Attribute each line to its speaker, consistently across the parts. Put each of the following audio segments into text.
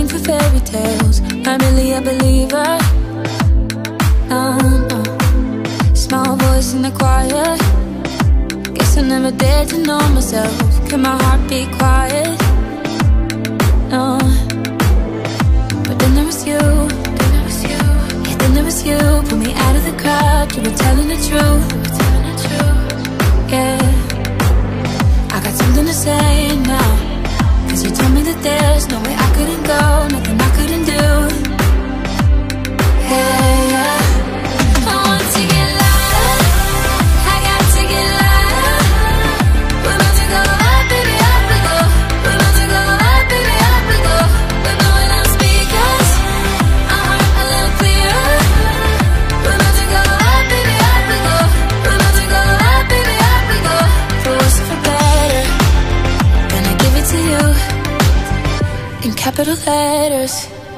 Speaker 1: falling for fairy tales. Not really a believer. No, no. Small voice in the choir. Guess I never dared to know myself. Can my heart be quiet? No. But then there was you. Yeah, then there was you. Pull me out of the crowd. You were telling the truth. Yeah, I got something to say now. 'Cause you told me that there's no way I couldn't go, nothing I couldn't do. Hey, yeah. I want to get louder, I got to get louder. We're about to go up, baby, up we go. We're about to go up, baby, up we go. We're blowing out speakers, our heart a little clearer. We're about to go up, baby, up we go. We're about to go up, baby, up we go. For worse or for better, gonna give it to you in capital letters.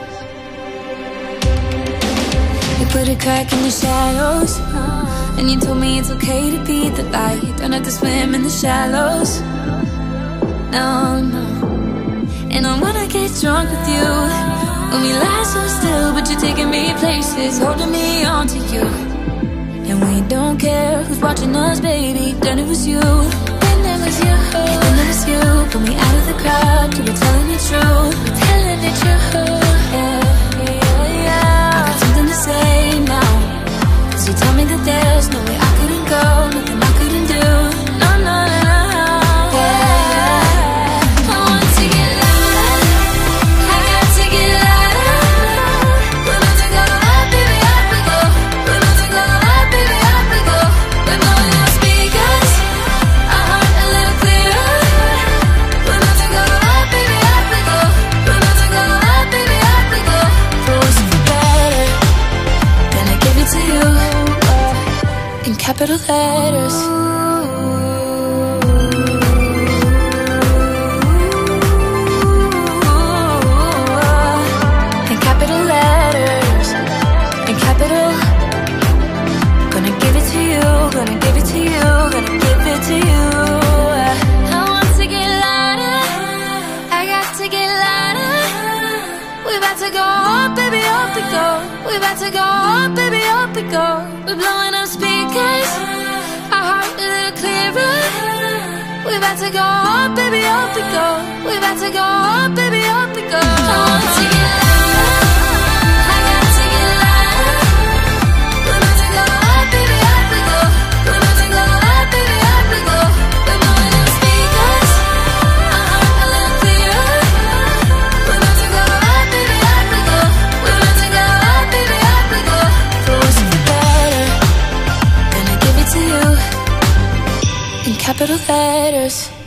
Speaker 1: You put a crack in the shadows, and you told me it's okay to be the light. Don't have to swim in the shallows. No, no. And I wanna get drunk with you, when we lie so still, but you're taking me places, holding me on to you. And we don't care who's watching us, baby. Then it was you. Then it was you. Yeah, then it was you. Pull me out of the crowd. You were telling the truth. Telling the truth. Yeah, yeah, yeah. I got something to say now. 'Cause you told me that there's no way I couldn't go, nothing I couldn't do. No, no, no, no. Yeah. I want to get louder, I got to get louder. We're about to go up, baby, up we go. We're about to go up, baby, up we go. We're blowing out speakers, our heart a little clearer. We're about to go up, baby, up we go. We're about to go up, baby, up we go. For worse or for better, gonna give it to you in capital letters. In capital letters, in capital. Gonna give it to you, gonna give it to you, gonna give it to you. I want to get louder, I got to get louder. We're about to go up, baby, up we go. We're about to go up, baby, up we go. We're blowing up speakers, our heart a little clearer. We're about to go up, baby, up we go. We're about to go up, baby, up we go. I want to get louder, I got to get louder. We're about to go up, baby, up we go. We're about to go up, baby, up we go. We're blowing up speakers, our heart a little clearer. We're about to go up, baby, up we go. We're about to go up, baby, up we go. For worse or for better, gonna give it to you in capital letters.